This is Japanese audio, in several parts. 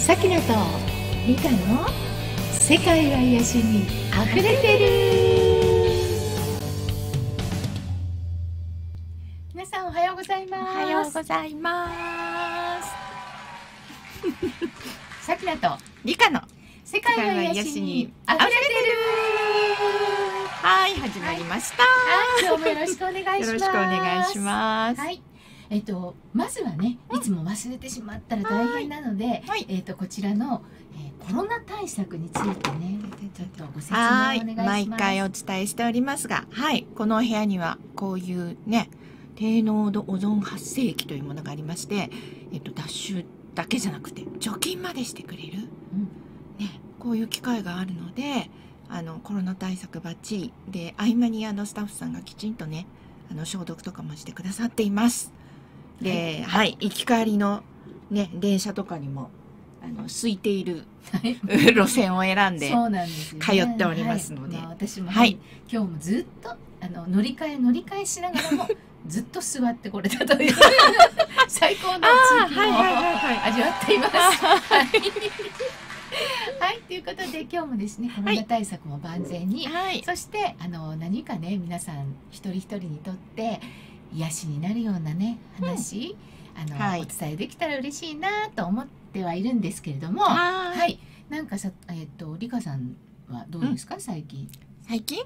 さきらとリカの世界は癒しにあふれてる。皆さんおはようございます。 おはようございます。 さきらとリカの世界は癒しにあふれてる。 はい、始まりました。 今日もよろしくお願いします。 よろしくお願いします。 はい。まずはね、いつも忘れてしまったら大変なので、こちらの、コロナ対策についてね、ちょっとご説明をお願いします。 毎回お伝えしておりますが、はい、この部屋にはこういうね、低濃度オゾン発生器というものがありまして、脱臭だけじゃなくて除菌までしてくれる、ね、こういう機会があるので、コロナ対策バッチリで、合間にスタッフさんがきちんとね、消毒とかもしてくださっています。で、はい、行き帰りのね、電車とかにも空いている路線を選んで通っておりますので、 私も、はい、今日もずっと乗り換えしながらもずっと座ってこれたという最高の地域を味わっています。はい、ということで今日もですね、コロナ対策も万全に、そして何かね、皆さん一人一人にとって癒しになるようなね話、お伝えできたら嬉しいなと思ってはいるんですけれども、はい、なんかさ、リカさんはどうですか、最近？ 最近？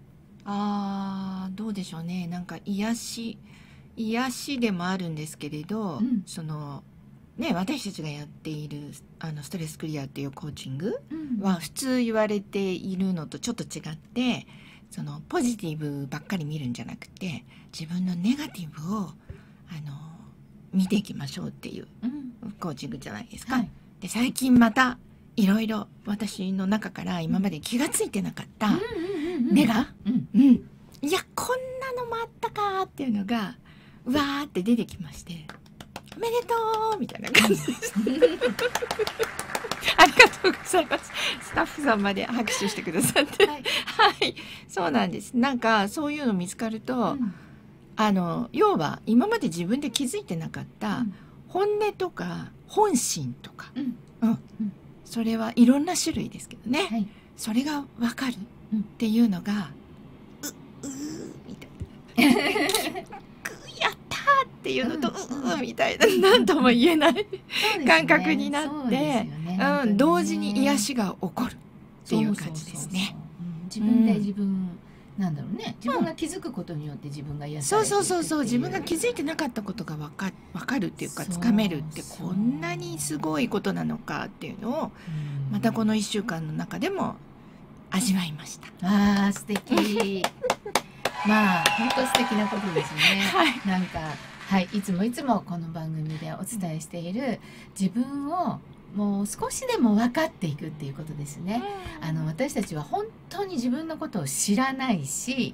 どうでしょうね。なんか癒しでもあるんですけれど、そのね、私たちがやっているストレスクリアっていうコーチングは普通言われているのとちょっと違って、そのポジティブばっかり見るんじゃなくて、自分のネガティブを見ていきましょうっていうコーチングじゃないですか。で、最近またいろいろ私の中から今まで気がついてなかったネガ、いやこんなのもあったかっていうのがうわーって出てきまして、おめでとうみたいな感じです。ありがとうございます。スタッフさんまで拍手してくださって、はい、そうなんです。なんかそういうの見つかると、要は今まで自分で気づいてなかった本音とか本心とか、それはいろんな種類ですけどね、それが分かるっていうのが、みたいなやったーっていうのとみたいな、何とも言えない感覚になって、同時に癒しが起こるっていう感じですね。 自分で自分、なんだろうね、自分が気づくことによって自分が癒されていくっていう。 そう、自分が気づいてなかったことが分かるっていうか、つかめるってこんなにすごいことなのかっていうのを、またこの1週間の中でも味わいました。 素敵。まあ本当素敵なことですね。なんか、いつもこの番組でお伝えしている、自分をもう少しでも分かっていくっていうことですね。私たちは本当に自分のことを知らないし、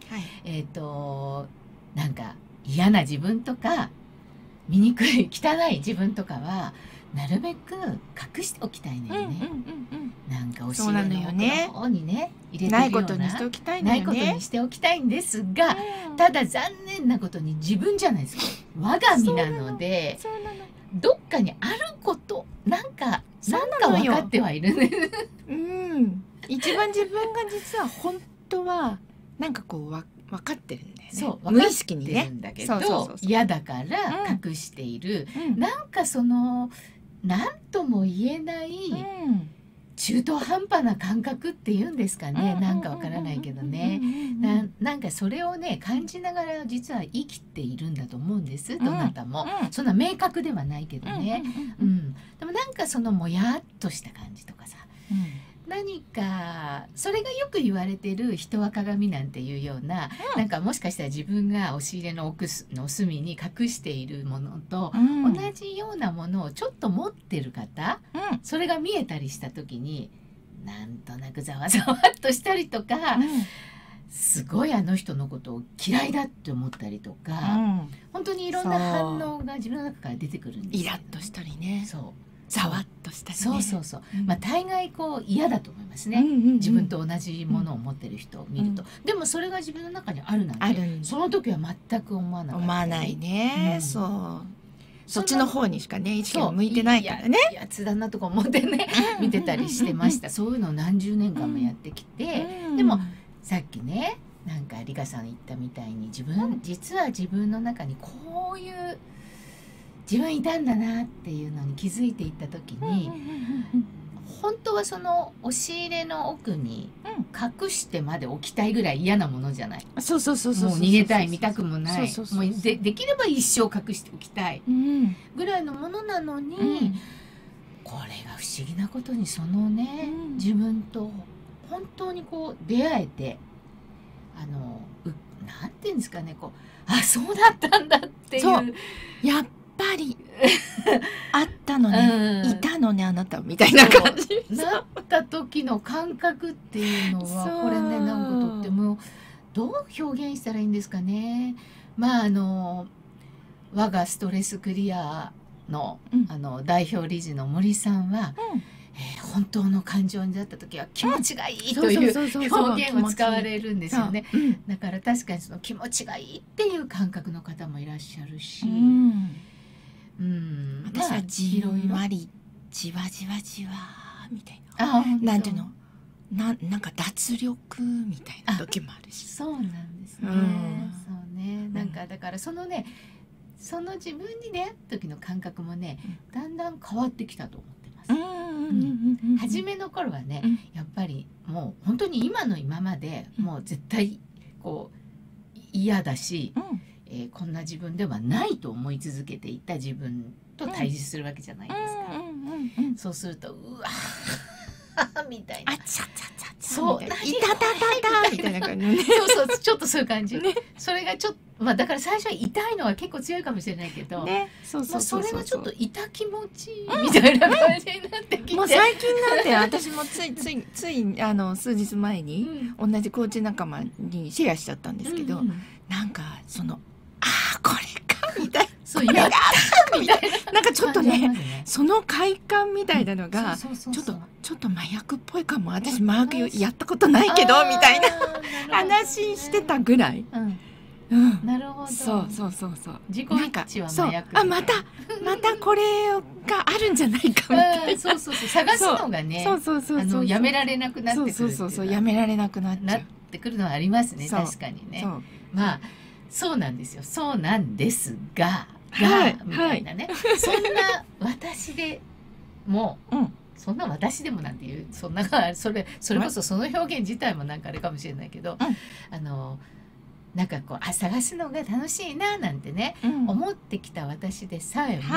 なんか嫌な自分とか醜い汚い自分とかはなるべく隠しておきたいのよね。なんかお尻の奥の方にね入れてるような、 ないことにしておきたいのよね。 ないことにしておきたいんですが、ただ残念なことに自分じゃないですか。我が身なので、どっかにあること、なんか分かってはいるね。 一番自分が実は本当はなんかこう分かってるんだよね。 そう、 無意識にね。 分かってるんだけど嫌だから隠している、なんかその何とも言えない中途半端な感覚っていうんですかね、なんかわからないけどね、なんかそれをね感じながら実は生きているんだと思うんです、どなたも。そんな明確ではないけどね。でもなんかそのもやっとした感じとかさ、何かそれがよく言われてる人は鏡なんていうような、なんかもしかしたら自分が押し入れの奥の隅に隠しているものと同じようなものをちょっと持ってる方、それが見えたりした時になんとなくざわざわっとしたりとか、すごいあの人のことを嫌いだって思ったりとか、本当にいろんな反応が自分の中から出てくるんですよ。 イラッとしたりね。 そうざわっとしたりね。 そう、まあ大概こう嫌だと思いますね。自分と同じものを持ってる人を見ると、でもそれが自分の中にあるなんて、その時は全く思わなかった。 思わないね。そうそっちの方にしかね意識が向いてないからね。 やつだなとか思ってね見てたりしてました。そういうのを何十年間もやってきて、でもさっきねなんかリカさん言ったみたいに実は自分の中にこういう自分いたんだなっていうのに気づいていった時に、本当はその押し入れの奥に隠してまで置きたいぐらい嫌なものじゃない。 そうそうそうそう。 もう逃げたい、見たくもない、もうできれば一生隠しておきたいぐらいのものなのに、これが不思議なことにそのね、自分と本当にこう出会えて、なんていうんですかね、こうそうだったんだっていう。 やっぱりあったのね、いたのねあなたみたいな感じなった時の感覚っていうのはこれね、なんかとってもどう表現したらいいんですかね。まあ我がストレスクリアの、代表理事の森さんは、本当の感情になった時は気持ちがいいという表現を使われるんですよね。だから確かにその気持ちがいいっていう感覚の方もいらっしゃるし、 私はじんわりじわじわじわみたいな、なんていうの、なんか脱力みたいな時もあるし。 そうなんですね。そうね、なんかだからそのね、その自分に出会った時の感覚もね、だんだん変わってきたと思ってます。初めの頃はね、やっぱりもう本当に今の今までもう絶対こう嫌だし、こんな自分ではないと思い続けていた自分と対峙するわけじゃないですか。そうするとうわみたいな、そういたたたたみたいな感じ、そうそう、ちょっとそういう感じ。それがちょっとだから最初は痛いのは結構強いかもしれないけど、それがちょっと痛気持ちいいみたいな感じになってきて、 もう最近なんて私もつい数日前に同じコーチ仲間にシェアしちゃったんですけど、なんかそのこれかみたいな、そうやったみたいな、なんかちょっとね、その快感みたいなのがちょっと麻薬っぽいかも、私麻薬やったことないけどみたいな話してたぐらい。 なるほど。 そう。 自己一致は麻薬。 またこれがあるんじゃないかみたいな。そう探すのがね、やめられなくなってくる。 そうやめられなくなってくるのはありますね。確かにね。まあそうなんですよ。そうなんですがみたいなね。そんな私でも、そんな私でもなんていう、そんなそれこそその表現自体もなんかあれかもしれないけど、なんかこう探すのが楽しいななんてね、思ってきた私でさえも、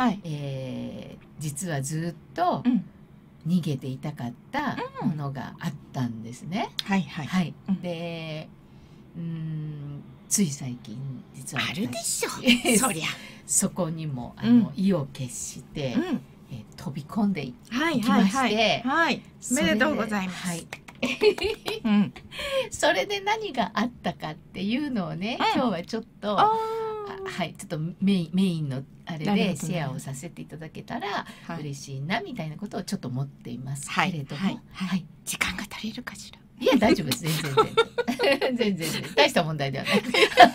実はずっと逃げていたかったものがあったんですね。で、つい最近実はあるでしょそりゃ。そこにも意を決して飛び込んでいきまして、 おめでとうございます。 それで何があったかっていうのをね、今日はちょっとちょっとメインのあれでシェアをさせていただけたら嬉しいなみたいなことをちょっと思っていますけれども、 時間が足りるかしら。 いや大丈夫です、全然大した問題ではない。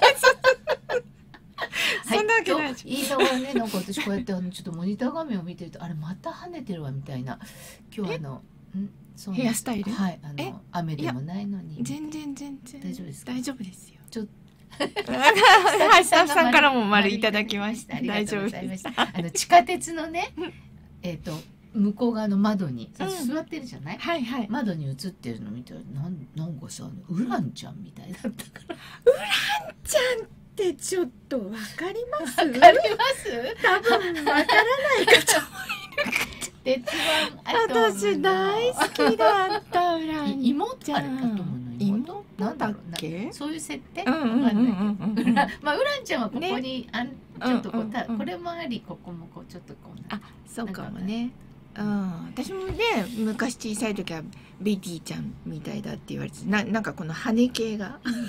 そんなわけない。 言いながらね、なんか私こうやってちょっとモニター画面を見てると、あれまた跳ねてるわみたいな。今日ヘアスタイル、 雨でもないのに。 全然大丈夫ですか？ 大丈夫ですよ。 ちょっとスタッフさんからも丸いただきました。 大丈夫です。地下鉄のね、向こう側の窓に座ってるじゃない？窓に映ってるの見たらなんかさ、ウランちゃんみたいだったから。 ウランちゃんってちょっとわかります？ わかります？ 多分わからない方もいるか。私大好きだったウラン妹あれだと思うの。 妹なんだっけ？ そういう設定？まあウランちゃんはここにちょっとこれもあり、ここもこうちょっとこうな。 そうかもね。私もね昔小さい時はベティちゃんみたいだって言われて、なんかこの羽系が。ウラ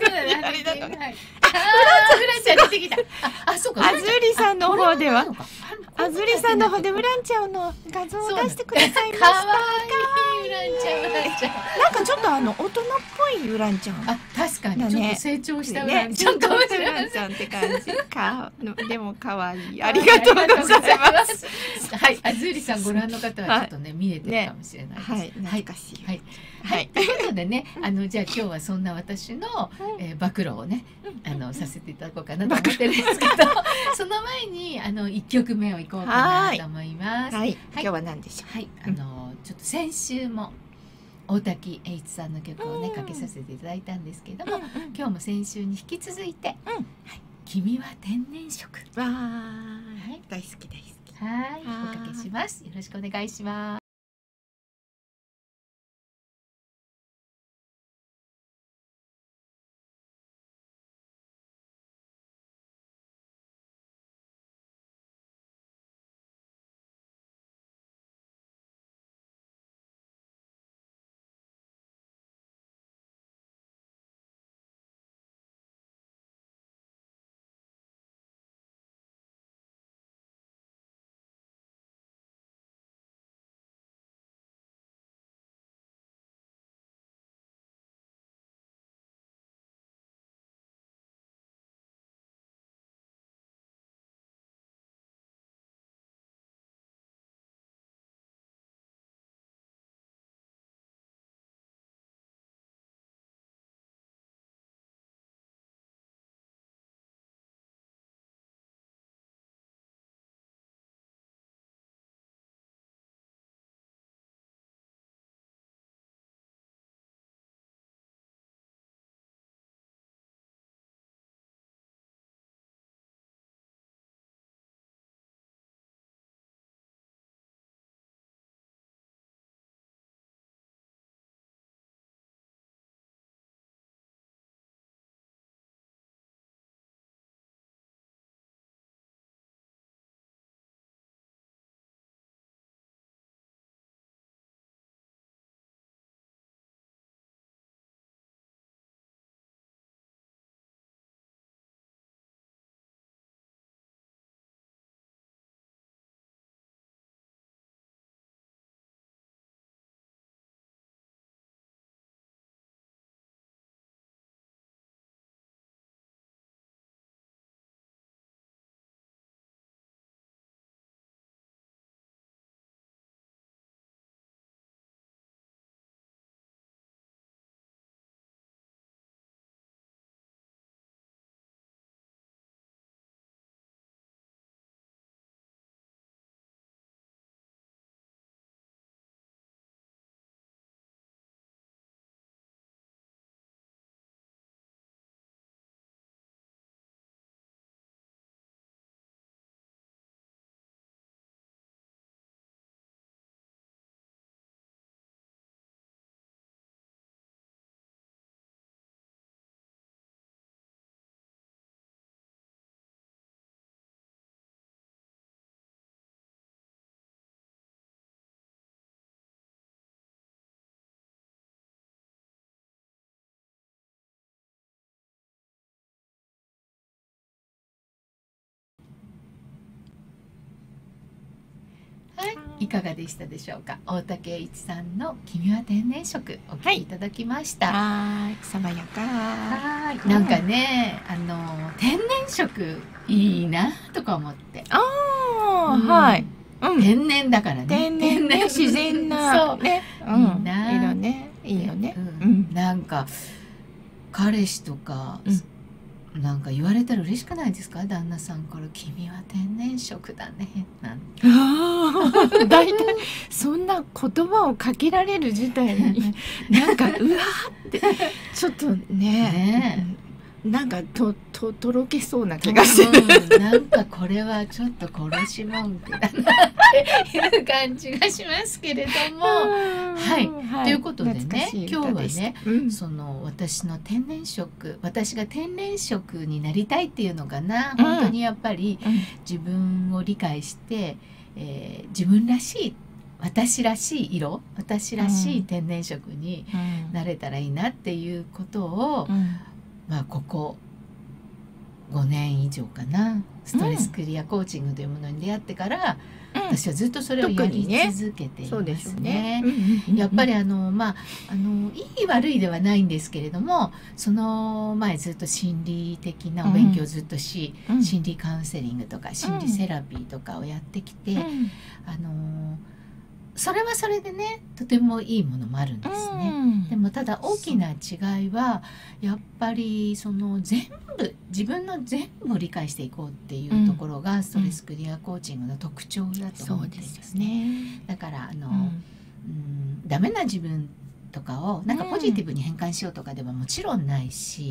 ンちゃん出てきた。そうか。 あずりさんの方ではあずりさんの方でウランちゃんの画像を出してくださいました。 かわいいウランちゃん、ウランちゃん。 なんかちょっと大人っぽいウランちゃん。 あ、確かにちょっと成長したウランちゃんかもしれない。ウランちゃんって感じ。でも可愛い。ありがとうございます。はい、あずりさんご覧の方はちょっとね見えてるかもしれないです。はい、 懐かしい。 はい。はい、ということでね、じゃあ今日はそんな私の暴露をね、させていただこうかなと思ってるんですけど、その前に1曲目をいこうかなと思います。 はい、今日は何でしょう。 はい、ちょっと先週も大滝栄一さんの曲をねかけさせていただいたんですけども、今日も先週に引き続いて「君は天然色」 わー、大好き大好き。 はい、おかけします。よろしくお願いします。はい、いかがでしたでしょうか。大竹栄一さんの君は天然色お聞きいただきました。 はい、爽やか。 はい、なんかね、天然色いいなとか思って。 ああ、はい。 天然だからね。 天然ね、自然な。そうね。いいな。いいよね。いいよね。 なんか彼氏とか。なんか言われたら嬉しくないですか、旦那さんから「君は天然色だね」なんて。 大体そんな言葉をかけられる事態になんかうわーってちょっとねなんかとろけそうな気がする。 なんかこれはちょっと殺し文句だなっていう感じがしますけれども、はい、ということでね、今日はね、その私の天然色、私が天然色になりたいっていうのかな、本当にやっぱり自分を理解して、自分らしい私らしい色、私らしい天然色になれたらいいなっていうことを、まあここ 5年以上かな、ストレスクリアコーチングというものに出会ってから、私はずっとそれをやり続けていますね。やっぱりいい悪いではないんですけれども、その前ずっと心理的なお勉強をずっとし、心理カウンセリングとか心理セラピーとかをやってきて、それはそれでね、とてもいいものもあるんですね。でもただ大きな違いはやっぱりその自分の全部を理解していこうっていうところがストレスクリアコーチングの特徴だと思ってるんですね。だからダメな自分とかをなんかポジティブに変換しようとかではもちろんないし、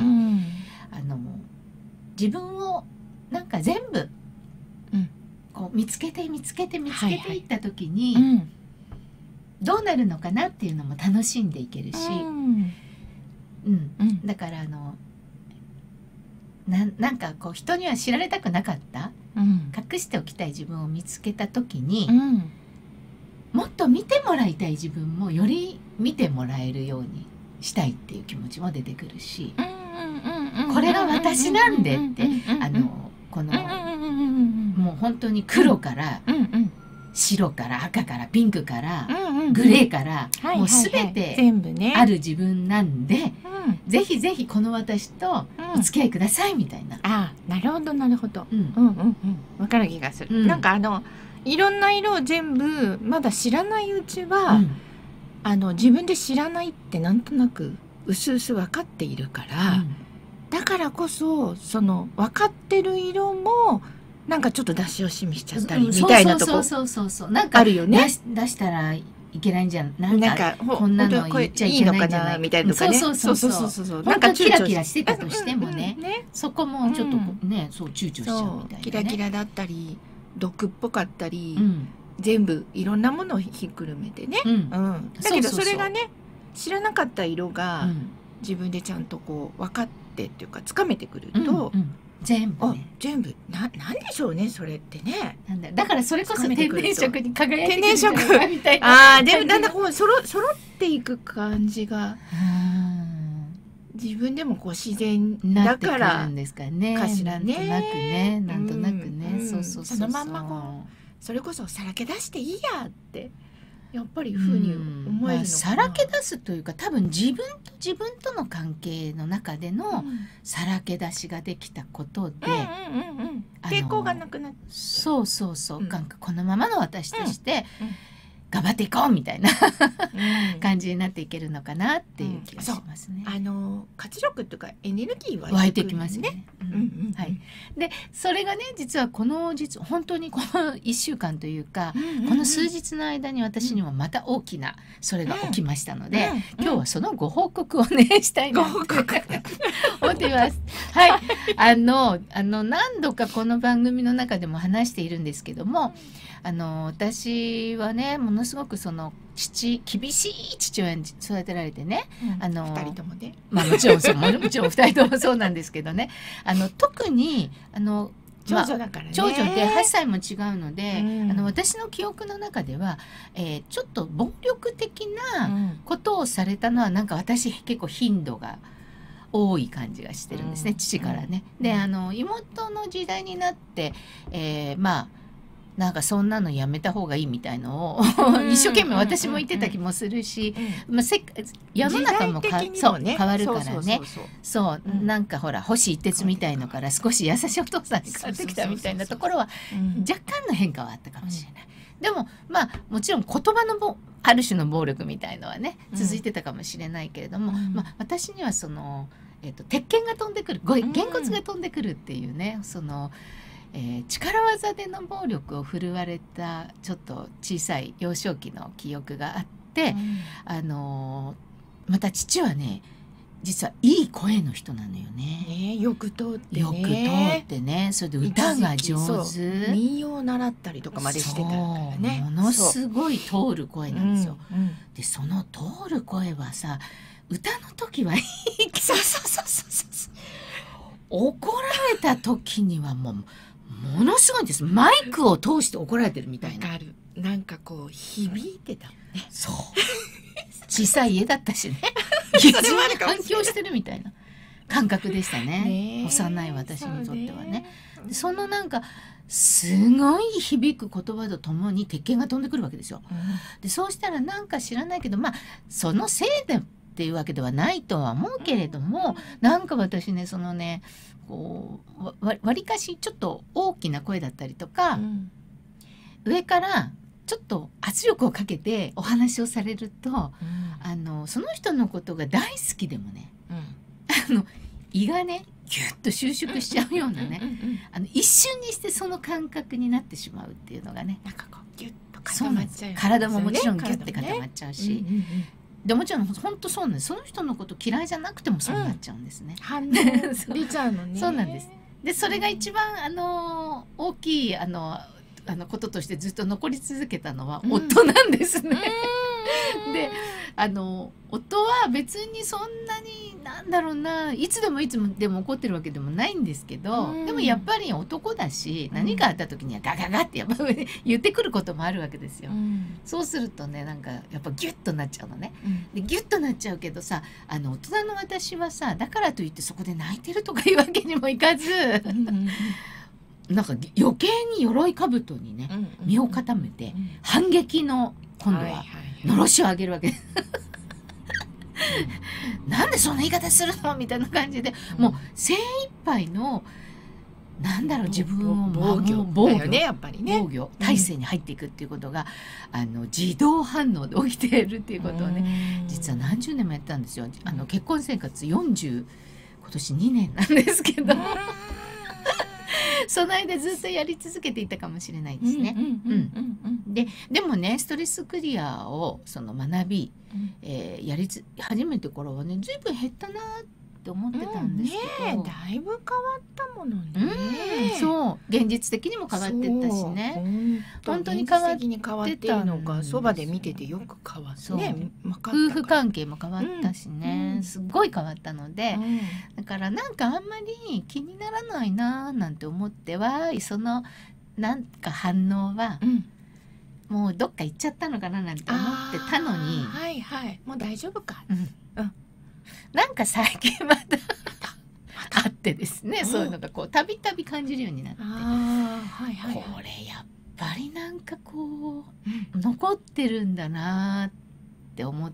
自分をなんか全部こう見つけていった時に、どうなるのかなっていうのも楽しんでいけるし、だからなんかこう人には知られたくなかった、隠しておきたい自分を見つけた時に、もっと見てもらいたい自分もより見てもらえるようにしたいっていう気持ちも出てくるし、これが私なんでってこのもう本当に黒から白から赤からピンクからグレーからもう全てある自分なんで、ぜひぜひこの私とお付き合いくださいみたいな。 なるほどなるほど。わかる気がする。なんかいろんな色を全部まだ知らないうちは、自分で知らないってなんとなくうすうす分かっているから、だからこそその分かってる色もなんかちょっと出し惜しみしちゃったりみたいなとこなんかあるよね。 出したらいけないんじゃん、なんかこんなの言っちゃいけないんじゃないみたいなとかね。 なんかキラキラしてたとしてもね、そこもちょっとね、そう躊躇しちゃうみたいなね。 キラキラだったり毒っぽかったり、全部いろんなものをひっくるめてね。だけどそれがね、知らなかった色が自分でちゃんとこう分かってっていうかつかめてくると、全部なんでしょうね、それってね。 だからそれこそ天然色に輝いてくる天然色みたいな。 でもだんだんこう揃っていく感じが自分でもこう自然だからかしらね。 なんとなくね。 そのまんまこうそれこそさらけ出していいやってやっぱりふうに思えるのかな。 さらけ出すというか、多分自分との関係の中でのさらけ出しができたことで抵抗がなくなって、 なんかこのままの私として頑張っていこうみたいな感じになっていけるのかなっていう気がしますね。 活力というかエネルギー湧いてきますね。でそれがね、実は本当にこの1週間というか、この数日の間に私にもまた大きなそれが起きましたので、今日はそのご報告をねしたいなと思っています。何度かこの番組の中でも話しているんですけども、私はねものすごくその厳しい父親に育てられてね、 2人ともね、 もちろん2人ともそうなんですけどね、特に長女だからね、 長女で8歳も違うので、私の記憶の中では、ちょっと暴力的なことをされたのはなんか私結構頻度が多い感じがしてるんですね、父からね。で妹の時代になって、なんかそんなのやめた方がいいみたいのを一生懸命私も言ってた気もするし、世の中も変わるからね。なんかほら星一徹みたいのから少し優しいお父さんに変わってきたみたいなところは若干の変化はあったかもしれない。でももちろん言葉のある種の暴力みたいのはね続いてたかもしれないけれども、私にはその鉄拳が飛んでくる、げんこつが飛んでくるっていうね、その力技での暴力を振るわれたちょっと小さい幼少期の記憶があって、また父はね実はいい声の人なのよね。 よく通ってね、 それで歌が上手、 民謡を習ったりとかまでしてたからね、 ものすごい通る声なんですよ。でその通る声はさ、歌の時はいいけど怒られた時にはものすごいんです。マイクを通して怒られてるみたいな。 なんかこう響いてたね。 小さい家だったしね。非常に反響してるみたいな。 感覚でしたね。幼い私にとってはね。そのなんかすごい響く言葉とともに鉄拳が飛んでくるわけですよ。でそうしたらなんか知らないけど、まあそのせいでっていうわけではないとは思うけれども、なんか私ねそのねこうわりかしちょっと大きな声だったりとか、上からちょっと圧力をかけてお話をされると、その人のことが大好きでもね、胃がねギュッと収縮しちゃうようなね、一瞬にしてその感覚になってしまうっていうのがね、 なんかこうギュッと固まっちゃう、 体ももちろんギュッて固まっちゃうし、でもちろん本当そうなんです。その人のこと嫌いじゃなくてもそうなっちゃうんですね。 反応出ちゃうのね。 そうなんです。でそれが一番大きいこととしてずっと残り続けたのは夫なんですね。で夫は別にそんなになんだろうないつでも怒ってるわけでもないんですけど、でもやっぱり男だし、何かあった時にはガガガってやっぱ言ってくることもあるわけですよ。そうするとねなんかやっぱギュッとなっちゃうのね。でギュッとなっちゃうけどさ、大人の私はさだからといってそこで泣いてるとかいうわけにもいかず。なんか余計に鎧兜にね身を固めて反撃の今度はのろしを上げるわけです。なんでそんな言い方するのみたいな感じで、もう精一杯のなんだろう自分を守る防御ね、やっぱりね、防御体制に入っていくっていうことが自動反応で起きているっていうことをね、実は何十年もやったんですよ。結婚生活今年2年なんですけど。その間ずっとやり続けていたかもしれないですね。でもねストレスクリアを学び、やり始めてからはね随分減ったなって思ってたんですけど、 だいぶ変わったものね。 そう現実的にも変わってったしね、本当に変わってたのがそばで見ててよく変わってね、 夫婦関係も変わったしね、すっごい変わったので、だからなんかあんまり気にならないななんて思ってはそのなんか反応は、もうどっか行っちゃったのかななんて思ってたのに、 もう大丈夫か、 なんか最近またあってですね、そういうのがこうたびたび感じるようになって、これやっぱりなんかこう、残ってるんだなって思って、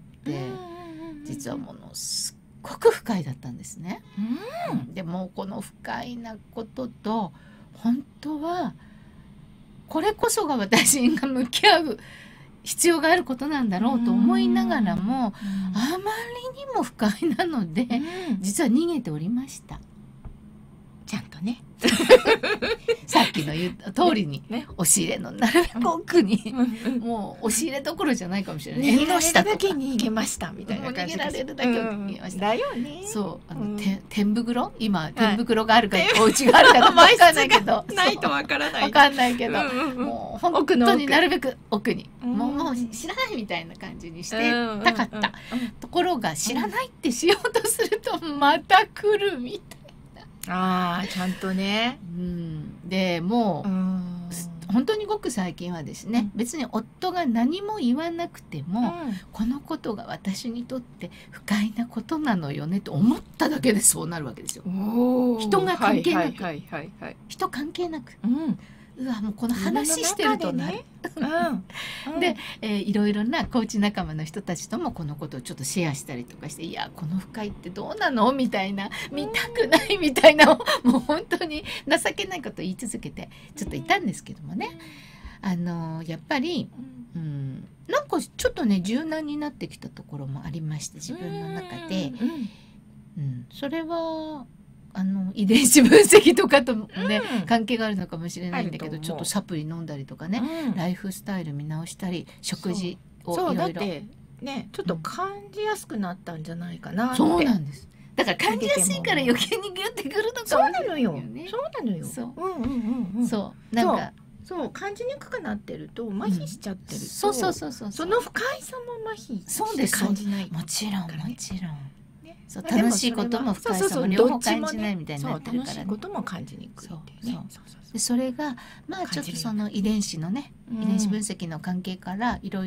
実はものすっごく不快だったんですね。でもこの不快なことと本当はこれこそが私が向き合う必要があることなんだろうと思いながらも、あまりにも不快なので、実は逃げておりました。 ちゃんとねさっきの言った通りに、押し入れのなるべく奥に、もう押し入れどころじゃないかもしれない。 逃げられるだけ逃げましたみたいな感じで。 逃げられるだけ逃げました。 だよね。 そう天袋、今天袋があるかお家があるかわかんないけど、 ないとわからない。 わかんないけど、もう本当になるべく奥に、もう知らないみたいな感じにしてたかったところが、知らないってしようとするとまた来るみたいな。 ちゃんとね。 でもう本当にごく最近はですね、別に夫が何も言わなくても、このことが私にとって不快なことなのよねと思っただけでそうなるわけですよ。人が関係なく、人関係なく、うわもうこの話してるとね。で、いろいろなコーチ仲間の人たちともこのことをちょっとシェアしたりとかして、いやこの不快ってどうなのみたいな、見たくないみたいな、もう本当に情けないことを言い続けてちょっといたんですけどもね、やっぱり、なんかちょっとね柔軟になってきたところもありまして、自分の中で、それは遺伝子分析とかとね、関係があるのかもしれないんだけど、ちょっとサプリ飲んだりとかね、ライフスタイル見直したり、食事をいろいろね、ちょっと感じやすくなったんじゃないかなって。 そうなんです。だから感じやすいから余計にギュッてくるのかもしれないよね。 そうなのよ。 そうなんかそう感じにくくなってると麻痺しちゃってると、 その不快さも麻痺して感じない。 もちろん。楽しいことも不快さも両方感じないみたいになってるから、 楽しいことも感じにくいってね。 それがまあちょっとその遺伝子のね、遺伝子分析の関係からいろいろ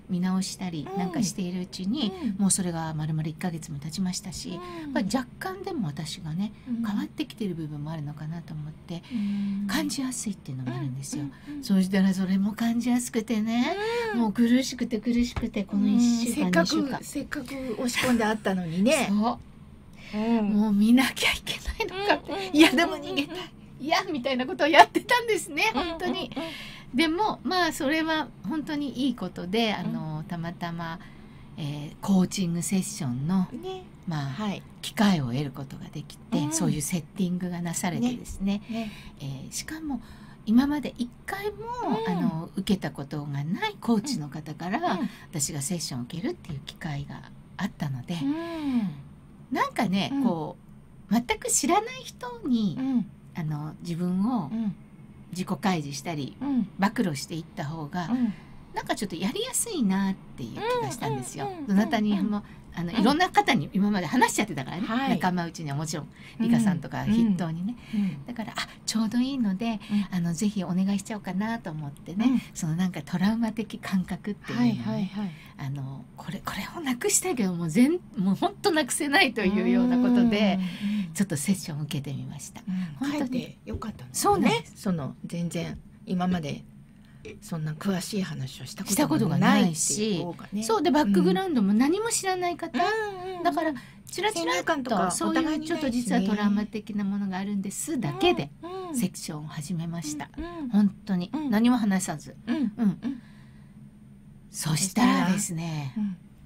見直したりなんかしているうちに、もうそれが丸々1ヶ月も経ちましたし、やっぱり若干でも私がね変わってきてる部分もあるのかなと思って感じやすいっていうのもあるんですよ。そうしたらそれも感じやすくてね、もう苦しくて苦しくて、この1週間2週間せっかく押し込んであったのにね、 もう見なきゃいけないのかって、いやでも逃げたい、いやみたいなことをやってたんですね、本当に。でもまあそれは本当にいいことで、たまたま、コーチングセッションの、まあ、機会を得ることができて、そういうセッティングがなされてですね、しかも今まで一回も、受けたことがないコーチの方から、私がセッションを受けるっていう機会があったので、なんかね、こう全く知らない人に、自分を自己開示したり、暴露していった方が、なんかちょっとやりやすいなっていう気がしたんですよ。どなたにもいろんな方に今まで話しちゃってたからね、仲間内にはもちろんリカさんとか筆頭にね、だからちょうどいいので、ぜひお願いしちゃおうかなと思ってね、そのなんかトラウマ的感覚っていうのをこれをなくしたいけどもう本当なくせないというようなことで、ちょっとセッションを受けてみました。 本当によかったんですね。 そうね、 全然今までそんな詳しい話をしたことがないし、そうでバックグラウンドも何も知らない方、だからチラチラとそういうちょっと実はトラウマ的なものがあるんですだけでセクションを始めました。本当に何も話さず、そしたらですね、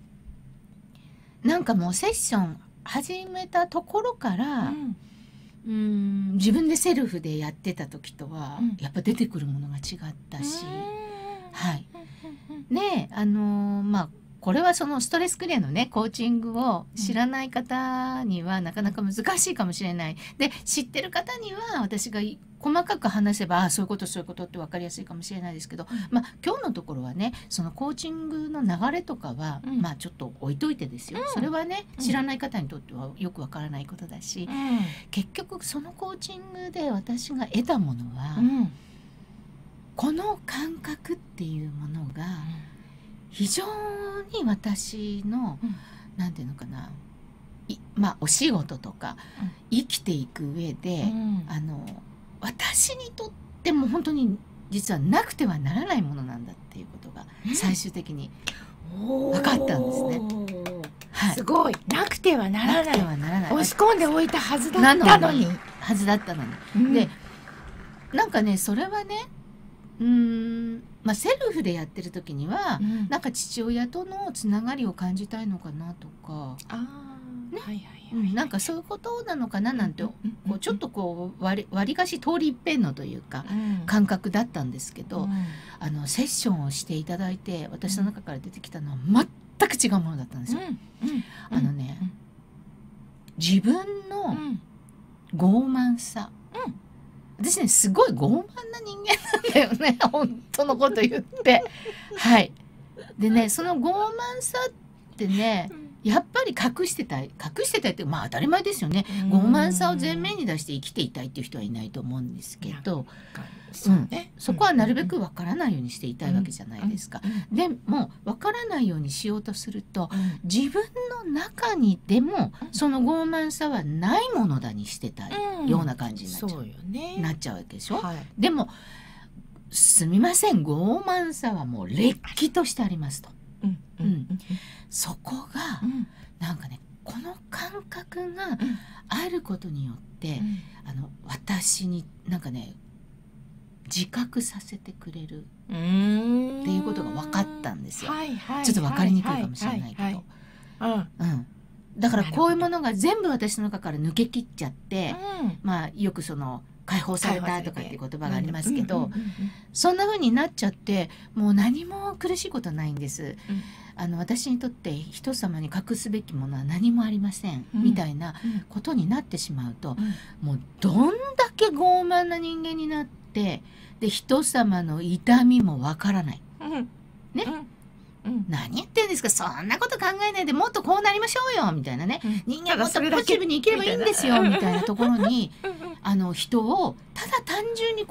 なんかもうセッション始めたところから、自分でセルフでやってた時とは、やっぱ出てくるものが違ったし、ね、まあこれはそのストレスクリアのねコーチングを知らない方にはなかなか難しいかもしれない。で知ってる方には私が細かく話せばそういうことって分かりやすいかもしれないですけど、まあ今日のところはねそのコーチングの流れとかは、まあちょっと置いといてですよ、それはね知らない方にとってはよく分からないことだし、結局そのコーチングで私が得たものは、この感覚っていうものが非常に私の、なんていうのかな、まあお仕事とか、生きていく上で、私にとっても本当に実はなくてはならないものなんだっていうことが最終的に分かったんですね。 すごい、なくてはならない、押し込んでおいたはずだったのに、でなんかねそれはね、まあ、セルフでやってる時には、なんか父親とのつながりを感じたいのかなとか、なんかそういうことなのかななんて、ちょっとこう割りかし通り一遍のというか、感覚だったんですけど、セッションをしていただいて私の中から出てきたのは全く違うものだったんですよ。自分の傲慢さ、私ねすごい傲慢な人間なんだよね本当のこと言ってでね、その傲慢さってねやっぱり隠してたいってまあ当たり前ですよね。傲慢さを前面に出して生きていたいっていう人はいないと思うんですけど、そこはなるべくわからないようにしていたいわけじゃないですか。でもわからないようにしようとすると、自分の中にでもその傲慢さはないものだにしてたいような感じになっちゃうわけでしょ。でもすみません、傲慢さはもうれっきとしてありますと。そこがなんかね、この感覚があることによって、私になんかね自覚させてくれるっていうことが分かったんですよ。ちょっと分かりにくいかもしれないけど、だからこういうものが全部私の中から抜けきっちゃって、まあよくその解放されたとかっていう言葉がありますけど、そんな風になっちゃってもう何も苦しいことないんです。私にとって人様に隠すべきものは何もありません、みたいなことになってしまうと、もうどんだけ傲慢な人間になってで人様の痛みもわからない、ね、何言ってんですか、そんなこと考えないでもっとこうなりましょうよみたいなね、人間もっとポジティブに生きればいいんですよみたいなところに人をただ単純にこう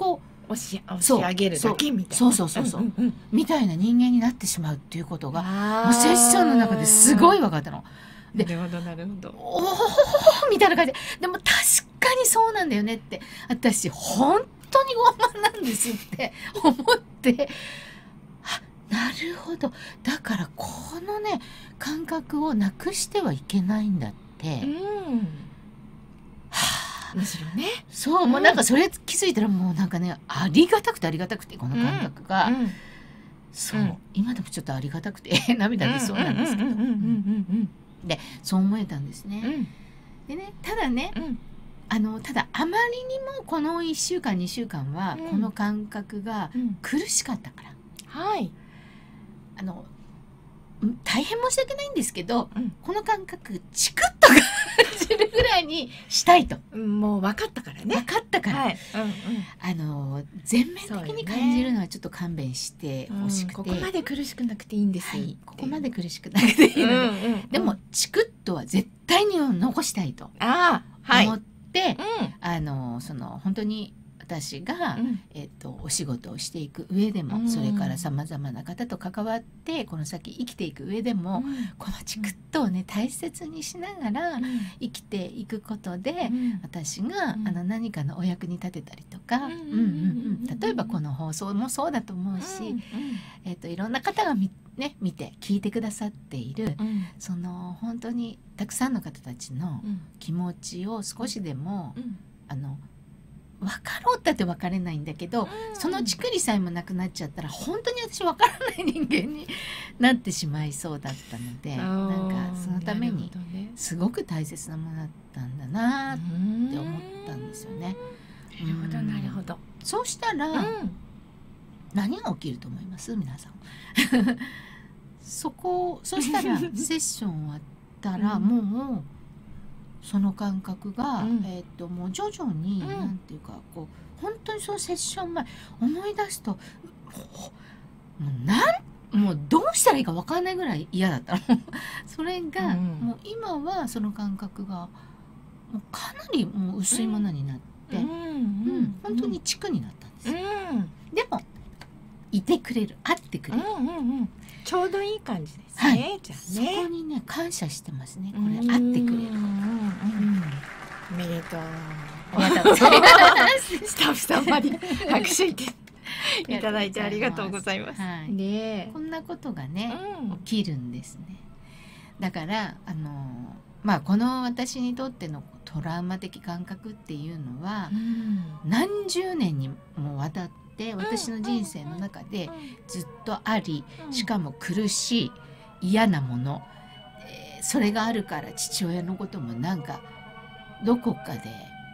押し上げるだけみたいな、 そうみたいな人間になってしまうっていうことがもうセッションの中ですごい分かったの。 なるほどなるほど。 おおみたいな感じで、でも確かにそうなんだよねって、私本当に傲慢なんですって思って、あ、なるほど、だからこのね感覚をなくしてはいけないんだって、 むしろね、 そう、もうなんかそれ気づいたらもうなんかね、ありがたくてこの感覚が、そう、今でもちょっとありがたくて涙出そうなんですけど、でそう思えたんですね。でね、ただね、ただあまりにもこの1週間2週間はこの感覚が苦しかったから、大変申し訳ないんですけど、この感覚チクッと感じるぐらいにしたいと、 もう分かったからね、 分かったから、全面的に感じるのはちょっと勘弁してほしくて、 ここまで苦しくなくていいんです、 ここまで苦しくなくていいので、でもチクッとは絶対に残したいと思って、その本当に私が、お仕事をしていく上でも、それからさまざまな方と関わってこの先生きていく上でも、このチクッとをね大切にしながら生きていくことで、私が何かのお役に立てたりとか、例えばこの放送もそうだと思うし、いろんな方が見て聞いてくださっている、その本当にたくさんの方たちの気持ちを少しでも、分かろうったって分かれないんだけど、そのチクリさえもなくなっちゃったら本当に私分からない人間になってしまいそうだったので、なんかそのためにすごく大切なものだったんだなって思ったんですよね。 なるほどなるほど。 そうしたら、何が起きると思います皆さんそしたらセッション終わったら、もうその感覚が、もう徐々に、なんていうかこう本当にそのセッション前思い出すともうどうしたらいいか分かんないぐらい嫌だったのそれが、もう今はその感覚がもうかなりもう薄いものになって、本当に地区になったんですよ。でもいてくれる、会ってくれる、 ちょうどいい感じですね。じゃあね、 そこにね感謝してますね。これ会ってくれる。 おめでとう。 ありがとうございます。 スタッフさんまで拍手いただいてありがとうございます。 ね、こんなことがね起きるんですね。だからこの私にとってのトラウマ的感覚っていうのは、何十年にもわたって私の人生の中でずっとあり、しかも苦しい嫌なもの、それがあるから父親のこともなんかどこかでなんか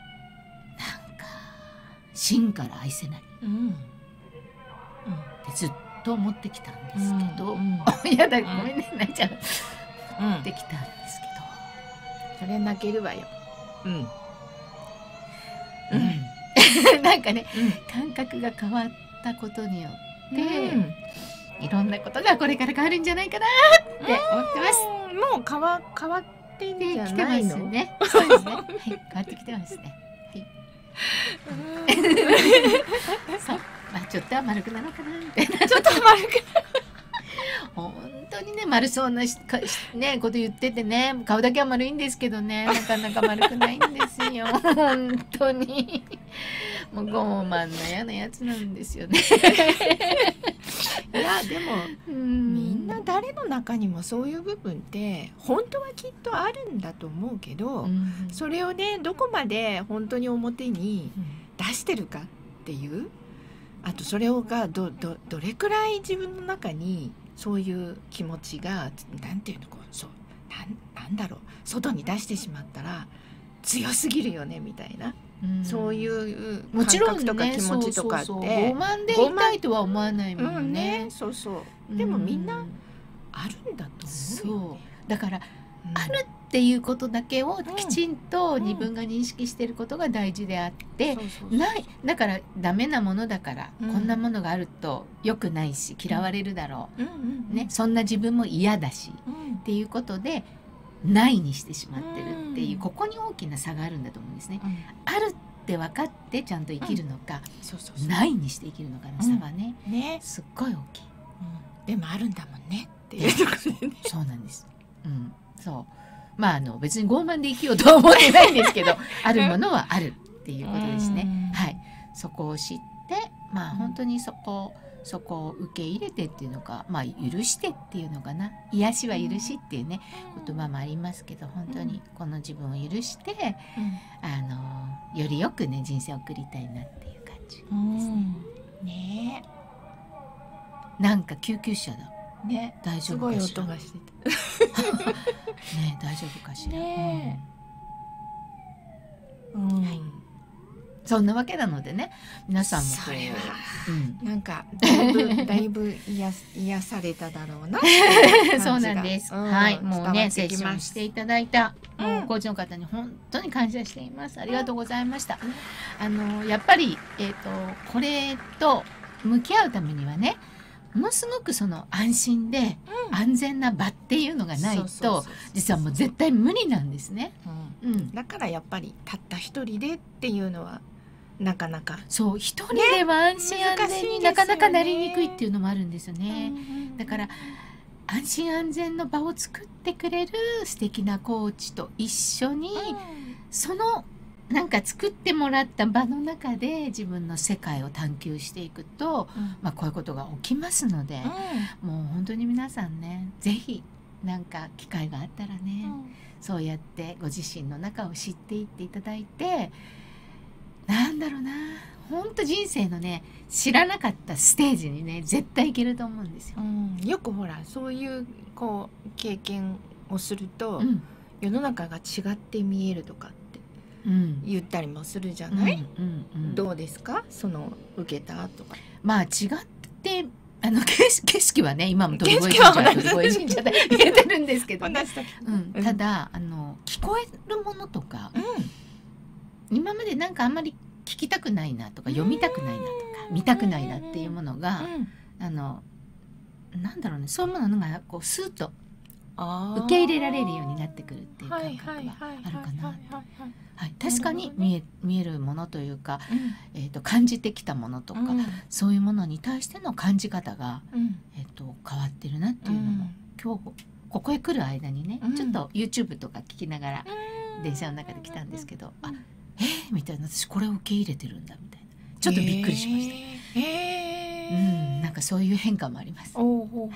芯から愛せないってずっと思ってきたんですけど、やだごめんね泣いちゃう、思ってきたんですけど、 それ泣けるわよ。 なんかね、感覚が変わったことによって、いろんなことがこれから変わるんじゃないかなって思ってます。 もう変わってんじゃないの？ ね。そうですね。はい、変わってきてますね。はい。そう、ちょっとは丸くなのかなみたいな。 ちょっと丸く。 本当にね丸そうなねこと言っててね、顔だけは丸いんですけどね、なかなか丸くないんですよ本当にもう傲慢な嫌なやつなんですよねいやでも、みんな誰の中にもそういう部分って本当はきっとあるんだと思うけど、それをねどこまで本当に表に出してるかっていう、あとそれがどれくらい自分の中にそういう気持ちがなんていうのなんだろう、外に出してしまったら強すぎるよねみたいな、そういう感覚とか気持ちとかって傲慢でいたいとは思わないもんね。 そうそう。でもみんなあるんだと思うよね。 だから、あるっていうことだけをきちんと自分が認識していることが大事であって、だからダメなものだから、こんなものがあると良くないし嫌われるだろう、ね、そんな自分も嫌だし、っていうことでないにしてしまってるっていう、ここに大きな差があるんだと思うんですね。あるっって分かってちゃんと生きるのか、ないにして生きるのかの差はね、すっごい大きい。 でもあるんだもんねっていうところでね。 そうなんです。そうまあ別に傲慢で生きようとは思ってないんですけどあるものはあるっていうことですね。はい、そこを知ってまあ本当にそこを受け入れてっていうのか、まあ許してっていうのかな、癒しは許しっていうね言葉もありますけど、本当にこの自分を許して、よりよくね人生を送りたいなっていう感じですね。 ねえ、なんか救急車だね、 大丈夫かしら。 すごい音がしてたね、大丈夫かしら。そんなわけなのでね、皆さんもそれは、なんかだいぶ癒されただろうなそうなんです。はい、もうねセッションしていただいたコーチの方に本当に感謝しています。ありがとうございました。やっぱりこれと向き合うためにはね、ものすごくその安心で安全な場っていうのがないと実はもう絶対無理なんですね。 だからやっぱりたった一人でっていうのはなかなか、 そう一人では安心安全になかなかなりにくいっていうのもあるんですよね。だから安心安全の場を作ってくれる素敵なコーチと一緒に、そのなんか作ってもらった場の中で自分の世界を探求していくと、まあこういうことが起きますので、もう本当に皆さんね、ぜひなんか機会があったらね、そうやってご自身の中を知っていっていただいて、なんだろうな、本当人生のね知らなかったステージにね絶対いけると思うんですよ。 よくほらそういうこう経験をすると、世の中が違って見えるとかって言ったりもするじゃない。どうですか、その受けたとか。 まあ違って景色はね今も鳥越神社で見えてるんですけど、ね、ただ聞こえるものとか、今までなんかあんまり聞きたくないなとか読みたくないなとか見たくないなっていうものがなんだろうね、そういうものがこうスーッと受け入れられるようになってくるっていう感覚はあるかな。確かに見えるものというか、感じてきたものとか、そういうものに対しての感じ方が、変わってるなっていうのも、今日ここへ来る間にね、ちょっと YouTube とか聞きながら電車の中で来たんですけど、みたいな、私これを受け入れてるんだみたいな、ちょっとびっくりしました。なんかそういう変化もあります。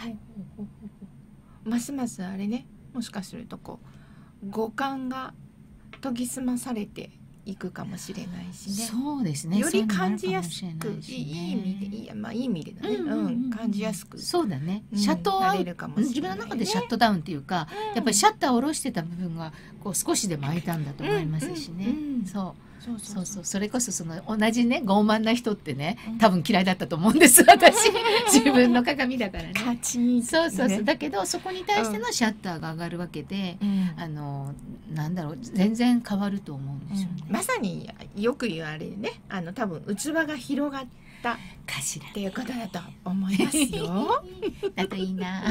ますますあれね、もしかするとこう五感が研ぎ澄まされていくかもしれないしね。 そうですね。 より感じやすく、いい意味で、いい意味でだね。感じやすく。 そうだね。シャットアウト、自分の中でシャットダウンっていうか、やっぱりシャッターを下ろしてた部分がこう少しでも開いたんだと思いますしね。そう。それこそその同じね傲慢な人ってね多分嫌いだったと思うんです私自分の鏡だからね。そうだけどそこに対してのシャッターが上がるわけで、なんだろう、全然変わると思うんですよね。 まさによく言われるね、多分器が広がったかしらっていうことだと思いますよ。 だといいな。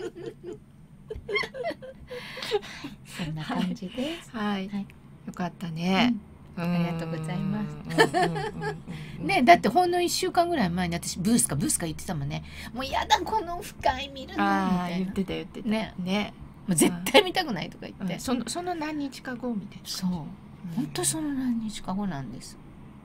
そんな感じです。 はい、よかったね。 ありがとうございます。ね、だってほんの1週間ぐらい前に私ブースか言ってたもんね。もうやだこの深い見るのみたいな。 言ってたね。もう絶対見たくないとか言って。 その何日か後みたいな。 そう。本当その何日か後なんです。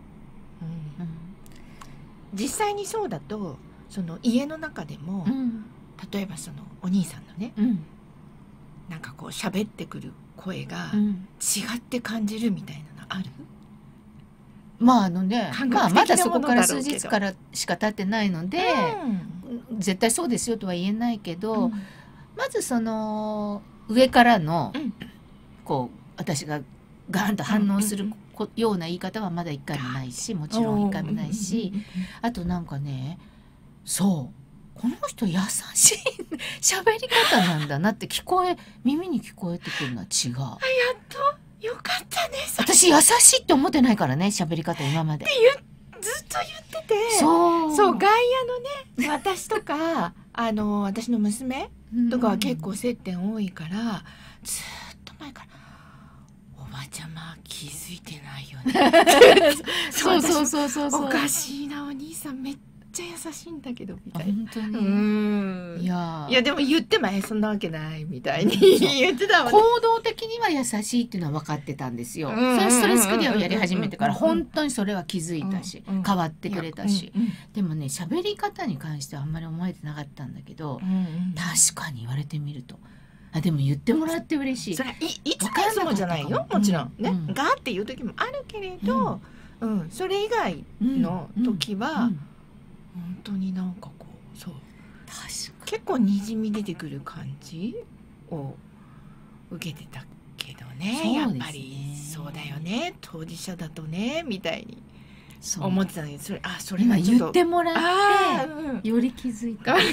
実際にそうだとその家の中でも、例えばそのお兄さんのね、なんかこう喋ってくる声が違って感じるみたいなのある？ まあね、まだそこから数日からしか経ってないので、絶対そうですよとは言えないけど、まずその上からのこう私がガーンと反応するような言い方はまだ一回もないし、もちろん一回もないし、あとなんかね、そうこの人優しい喋り方なんだなって耳に聞こえてくるのは違う。 やっとよかったね。 私優しいって思ってないからね、喋り方今まで。 ずっと言ってて、そう外野のね私とか私の娘とかは結構接点多いから、ずっと前からおばばちゃま気づいてないよねそうおかしいな、お兄さんめっちゃ優しいんだけどみたいな。 本当に。いやでも言ってもそんなわけないみたいに言ってたもんね。 行動的には優しいっていうのは分かってたんですよ。それストレスクリアをやり始めてから本当にそれは気づいたし、変わってくれたし、でもね、喋り方に関してはあんまり思えてなかったんだけど、確かに言われてみると、でも言ってもらって嬉しい。 それいつもそうじゃないよ、もちろんね、ガーっていう時もあるけれど、それ以外の時は本当になんかこう、そう結構にじみ出てくる感じを受けてたけどね、やっぱりそうだよね、当事者だとねみたいに思ってたんだけど、それ今言ってもらってより気づいた。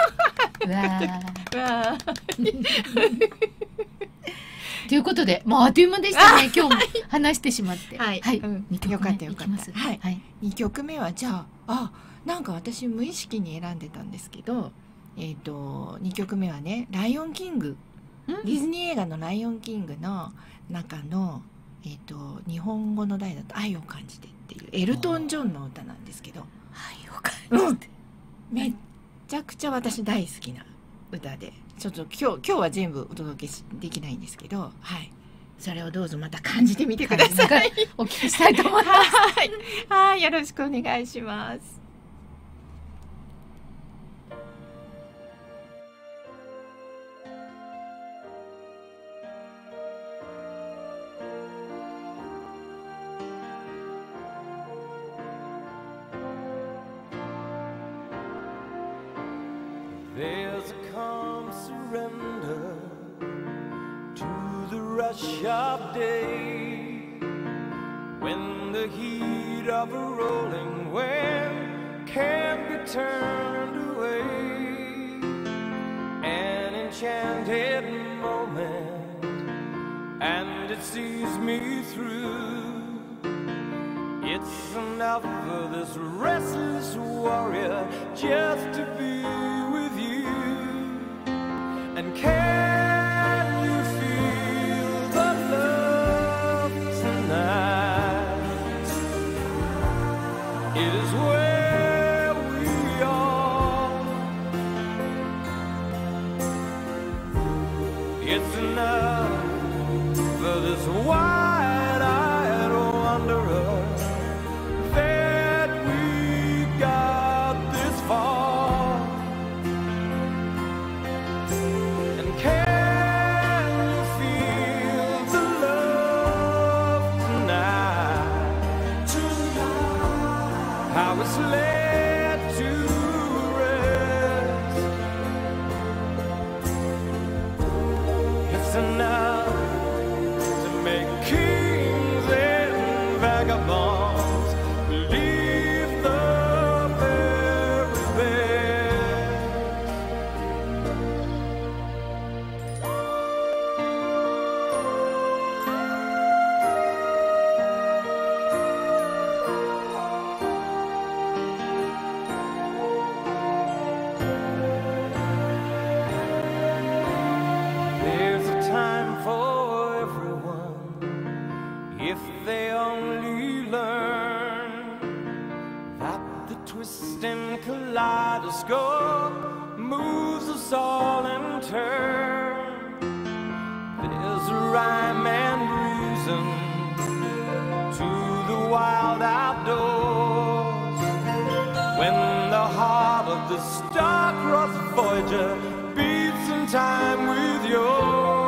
ということで、もうあっという間でしたね。今日も話してしまって。はい、 よかったよかった。はい、2曲目はじゃあ、なんか私無意識に選んでたんですけど、2曲目はね、ライオンキング、ディズニー映画のライオンキングの中の日本語の題だと愛を感じてっていうエルトン・ジョンの歌なんですけど、 愛を感じて、 めっちゃくちゃ私大好きな歌で、ちょっと今日は全部お届けできないんですけど、はい、それをどうぞまた感じてみてください。 お聞きしたいと思います。 はい、よろしくお願いします。 There's a calm surrender to the rush of day, when the heat of a rolling wave can't be turned away. An enchanted moment, and it sees me through. It's enough for this restless warrior just to be with you. And can you feel the love tonight? It is where we are. It's enough for this wide-eyed wanderer that we got this far. And can you feel the love tonight? How it's laid to rest. It's enough to make kings and vagabonds believe the very best. There's a time for everyone, if they only learn that the twisting kaleidoscope moves us all in turn. There's a rhyme and reason to the wild outdoors, when the heart of the star-crossed Voyager beats in time with yours.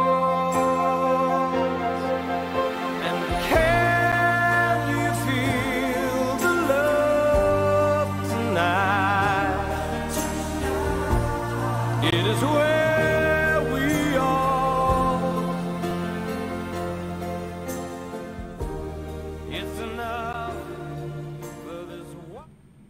And can you feel the love tonight? It is where we are. It's enough for this one.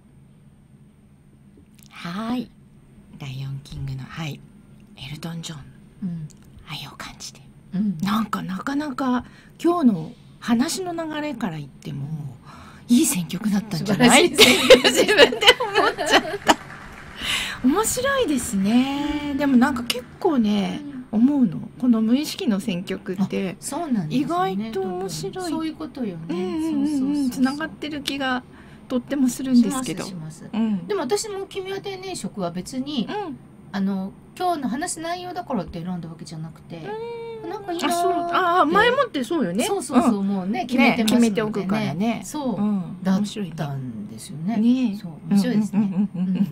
はい、ライオンキングの、はい、エルトン・ジョン、愛を感じて、なんかなかなか今日の話の流れから言ってもいい選曲だったんじゃないって自分で思っちゃった。面白いですね。でもなんか結構ね、 思うの。この無意識の選曲ってそうなんです意よね、 外と面白い。 そういうことよね。 つながってる気がとってもするんですけど。 しますでも私も君は定年職は別に、今日の話す内容だからって選んだわけじゃなくて、なんか今前もってそうよね。 そうもうね決めてますのでね。決めておくからね。そうだったんですよね。そう面白いですね。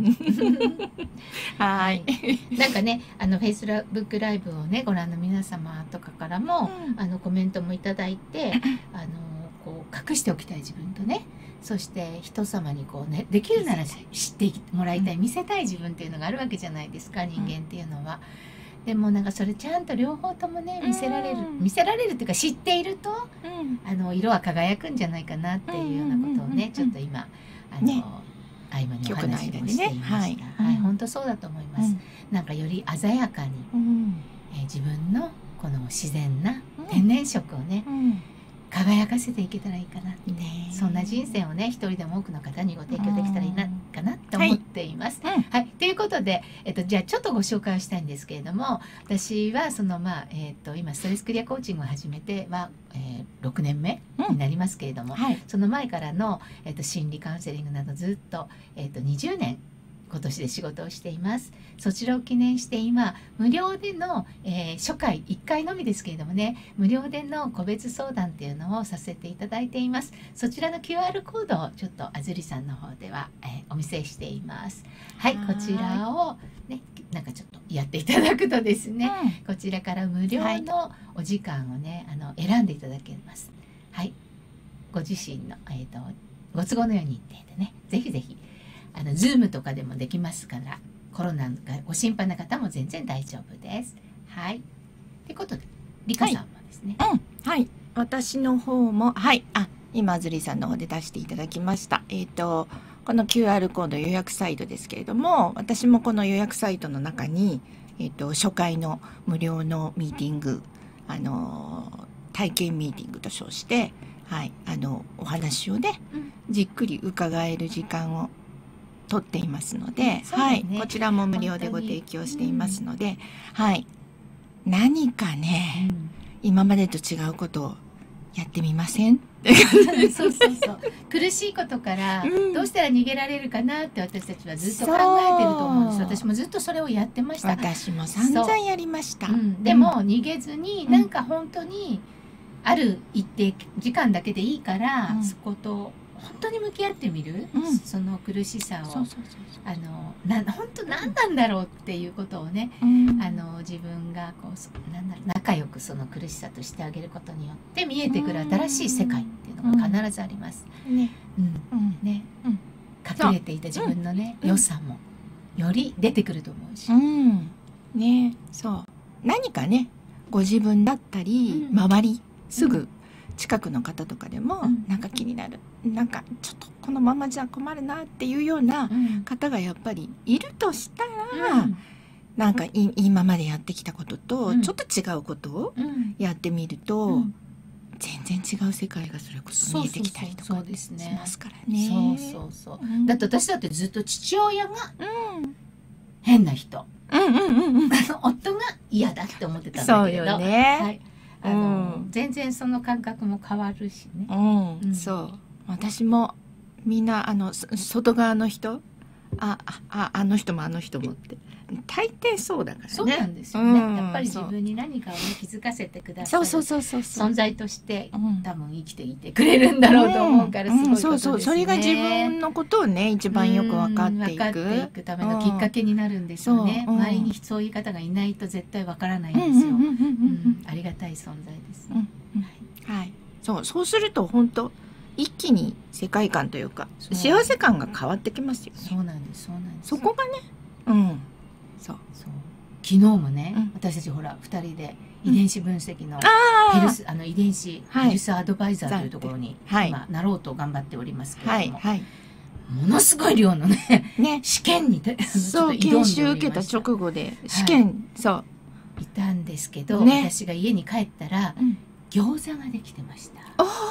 はい。なんかねFacebookライブをねご覧の皆様とかからもコメントもいただいてこう隠しておきたい自分とね。そして人様にこうねできるなら知ってもらいたい見せたい自分っていうのがあるわけじゃないですか、人間っていうのは。でもなんかそれちゃんと両方ともね見せられるっていうか知っていると色は輝くんじゃないかなっていうようなことをねちょっと今合間にお話もしていました。はい、本当そうだと思います。なんかより鮮やかに自分のこの自然な天然色をね輝かせていけたらいいかなって、そんな人生をね一人でも多くの方にご提供できたらいいなかなって思っています。はい、ということで、じゃあちょっとご紹介をしたいんですけれども、私はその今ストレスクリアコーチングを始めては、6年目になりますけれども、その前からの、心理カウンセリングなどずっと、20年今年で仕事をしています。そちらを記念して今無料での、初回1回のみですけれどもね無料での個別相談っていうのをさせていただいています。そちらの QR コードをちょっとあずりさんの方では、お見せしています。はい、こちらをねなんかちょっとやっていただくとですね、こちらから無料のお時間をね選んでいただけます。はい、ご自身の、ご都合のように言ってねぜひぜひZoom とかでもできますからコロナがご心配な方も全然大丈夫です。はい。ということでリカさんもですね。 はい。私の方も今あずりさんの方で出していただきました。この QR コード予約サイトですけれども、私もこの予約サイトの中に初回の無料のミーティング体験ミーティングと称してお話をね、じっくり伺える時間を取っていますので、こちらも無料でご提供していますので、何かね、今までと違うことをやってみません？ そう苦しいことからどうしたら逃げられるかなって私たちはずっと考えてると思うんです。私もずっとそれをやってました。 私も散々やりました。 でも逃げずになんか本当にある一定時間だけでいいから、そこと本当に向き合ってみる、その苦しさを本当何なんだろうっていうことをね、自分がこう仲良くその苦しさとしてあげることによって見えてくる新しい世界っていうのが必ずあります。隠れていた自分のね良さもより出てくると思うし、 そう何かねご自分だったり周りすぐ近くの方とかでもなんか気になる、なんかちょっとこのままじゃ困るなっていうような方がやっぱりいるとしたら、なんか今までやってきたこととちょっと違うことをやってみると、全然違う世界がそれこそ見えてきたりとかしますからね。 だって私だってずっと父親が変な人、夫が嫌だって思ってたんだけれど、全然その感覚も変わるしね。 そう私もみんな外側の人あの人もあの人もって大抵そうだからね。 そうなんですよね。やっぱり自分に何かを、ね、気づかせてくださる存在として、多分生きていてくれるんだろうと思うからすごいことですね。 それが自分のことをね一番よく分かっていくためのきっかけになるんですよね。周りにそういう方がいないと絶対分からないんですよ。ありがたい存在ですね。 そうすると本当一気に世界観というか幸せ感が変わってきますよね。 そうなんです。 そこがね、 そう昨日もね、私たちほら2人で遺伝子分析のヘルス遺伝子ヘルスアドバイザーというところに今なろうと頑張っておりますけれども、ものすごい量のね試験に研修受けた直後で試験いたんですけど、私が家に帰ったら餃子ができてました。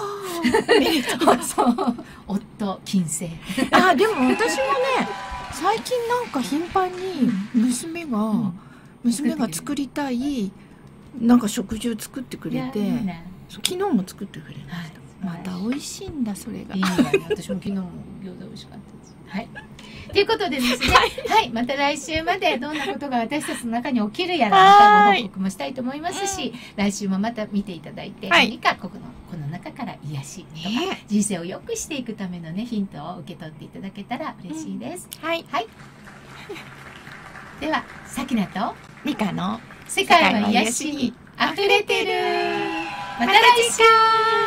夫金星。 でも私もね最近なんか頻繁に娘が娘が作りたいなんか食事を作ってくれて、昨日も作ってくれました。また美味しいんだそれが。 いいわね。私も昨日も餃子美味しかったです。はい。ということでですね、はい、また来週までどんなことが私たちの中に起きるやら、またご報告もしたいと思いますし、来週もまた見ていただいて、何かこの中から癒しとか、人生を良くしていくためのねヒントを受け取っていただけたら嬉しいです。はい。では、さきなとミカの世界は癒しに溢れてる。また来週。